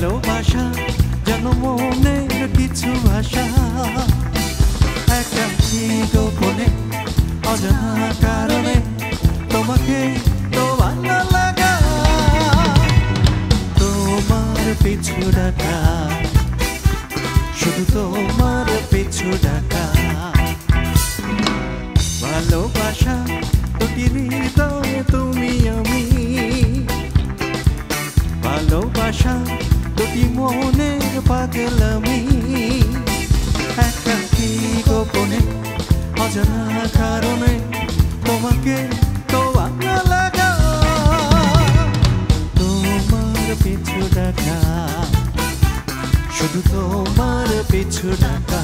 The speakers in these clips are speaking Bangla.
ভালোবাসা যেন মনের কিছু আশা একাকী গোপনে অজানা কারণে তোমাকে তো ভালো লাগা তোমার পিছু ডাকা শুধু তোমার পিছু ডাকা ভালোবাসা দুটি হৃদয়ে তুমি আমি ভালোবাসা দুটি মনের পাগলামি একাকী গোপনে অজানা কারণে তোমাকে তো ভালো লাগা তোমার পিছু ডাকা শুধু তোমার পিছু ডাকা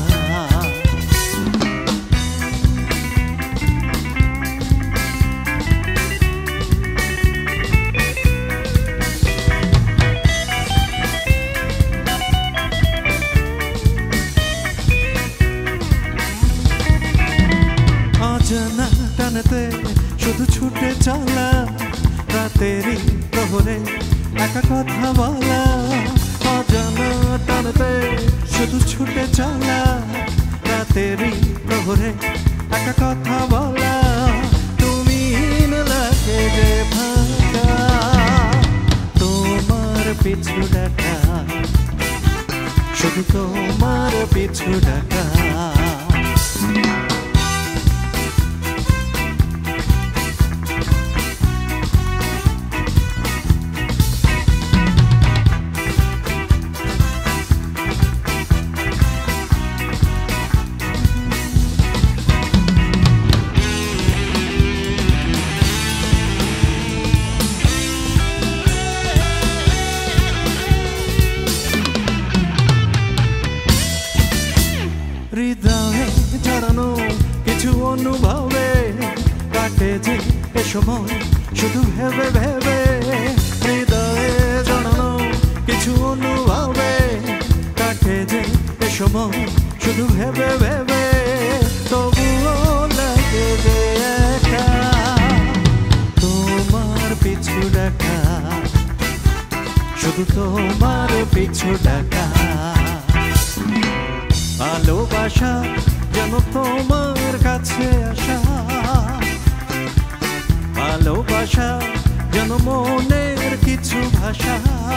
অজানা টানেতে শুধু ছুটে চলা রাতেরই প্রহরে একা কথা বলা অজানা টানেতে শুধু ছুটে চলা রাতেরই প্রহরে একা কথা বলা তুমি লাগে যে ভাঙা তোমার পিছু ডাকা শুধু তোমার পিছু ডাকা হৃদয়ে জড়ানো কিছু অনুভবে কাটে যে এ সময় শুধু ভেবে ভেবে হৃদয়ে জড়ানো কিছু অনুভবে কাটে যে এ সময় শুধু ভেবে ভেবে তবুও লাগে যে একা তোমার পিছু ডাকা শুধু তোমার পিছু ডাকা ভালোবাসা যেন তোমার কাছে আসা ভালোবাসা যেন মনের কিছু ভাষা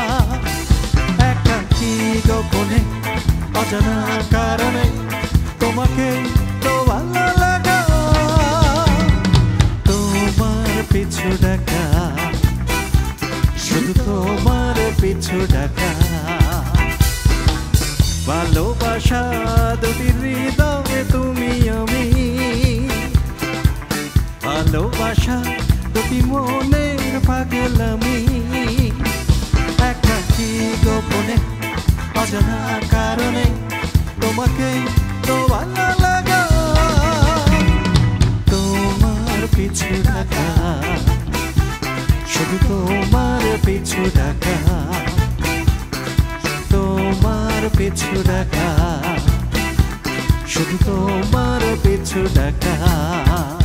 একাকী গোপনে অজানা কারণে তোমাকে তো ভালো লাগা তোমার পিছু ডাকা শুধু তোমার পিছু ডাকা ভালোবাসা দুটি হৃদয়ে তুমি আমি ভালোবাসা দুটি মনের পাগলামি একাকী গোপনে অজানা কারণে তোমাকে তো ভালো লাগা তোমার পিছু ডাকা শুধু তোমার পিছু ডাকা তোমার পিছু ডাকা শুধু তোমার পিছু ডাকা